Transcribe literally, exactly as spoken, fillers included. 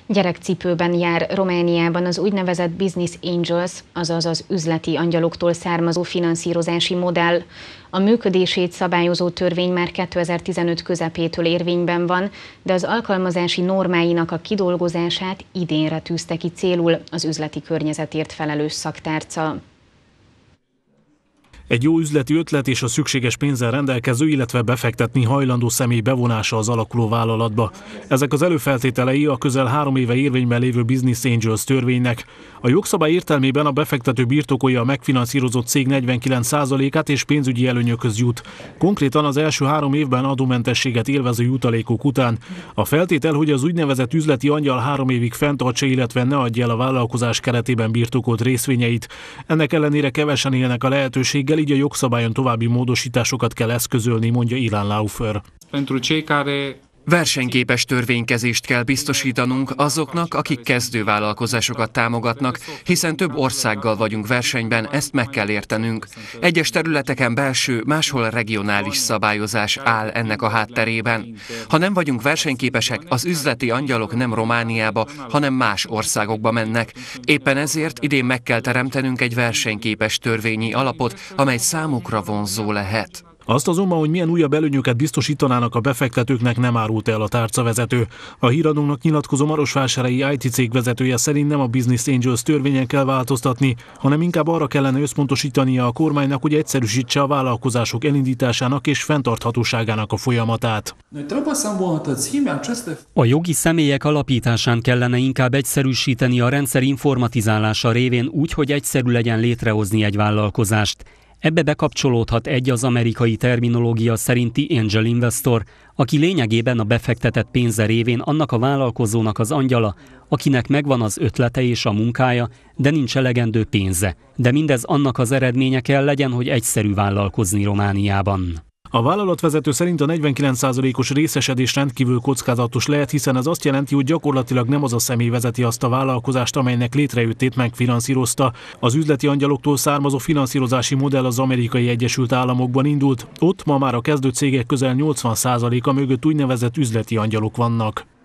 Gyerekcipőben jár Romániában az úgynevezett Business Angels, azaz az üzleti angyaloktól származó finanszírozási modell. A működését szabályozó törvény már kétezer-tizenöt közepétől érvényben van, de az alkalmazási normáinak a kidolgozását idénre tűzte ki célul az üzleti környezetért felelős szaktárca. Egy jó üzleti ötlet és a szükséges pénzzel rendelkező, illetve befektetni hajlandó személy bevonása az alakuló vállalatba. Ezek az előfeltételei a közel három éve érvényben lévő Business Angels törvénynek. A jogszabály értelmében a befektető birtokolja a megfinanszírozott cég negyvenkilenc százalékát és pénzügyi előnyökhöz jut. Konkrétan az első három évben adómentességet élvező jutalékok után. A feltétel, hogy az úgynevezett üzleti angyal három évig fenntartsa, illetve ne adja el a vállalkozás keretében birtokolt részvényeit. Ennek ellenére kevesen élnek a lehetőséggel, így a jogszabályon további módosításokat kell eszközölni, mondja Ilan Laufer. Versenyképes törvénykezést kell biztosítanunk azoknak, akik kezdővállalkozásokat támogatnak, hiszen több országgal vagyunk versenyben, ezt meg kell értenünk. Egyes területeken belső, máshol regionális szabályozás áll ennek a hátterében. Ha nem vagyunk versenyképesek, az üzleti angyalok nem Romániába, hanem más országokba mennek. Éppen ezért idén meg kell teremtenünk egy versenyképes törvényi alapot, amely számukra vonzó lehet. Azt azonban, hogy milyen újabb előnyöket biztosítanának a befektetőknek, nem árult el a tárcavezető. A híradónak nyilatkozó marosvásárhelyi i té cég vezetője szerint nem a Business Angels törvényen kell változtatni, hanem inkább arra kellene összpontosítania a kormánynak, hogy egyszerűsítse a vállalkozások elindításának és fenntarthatóságának a folyamatát. A jogi személyek alapításán kellene inkább egyszerűsíteni a rendszer informatizálása révén úgy, hogy egyszerű legyen létrehozni egy vállalkozást. Ebbe bekapcsolódhat egy az amerikai terminológia szerinti angel investor, aki lényegében a befektetett pénze révén annak a vállalkozónak az angyala, akinek megvan az ötlete és a munkája, de nincs elegendő pénze. De mindez annak az eredménye kell legyen, hogy egyszerű vállalkozni Romániában. A vállalatvezető szerint a negyvenkilenc százalékos részesedés rendkívül kockázatos lehet, hiszen ez azt jelenti, hogy gyakorlatilag nem az a személy vezeti azt a vállalkozást, amelynek létrejöttét megfinanszírozta. Az üzleti angyaloktól származó finanszírozási modell az Amerikai Egyesült Államokban indult. Ott ma már a kezdő cégek közel nyolcvan százaléka mögött úgynevezett üzleti angyalok vannak.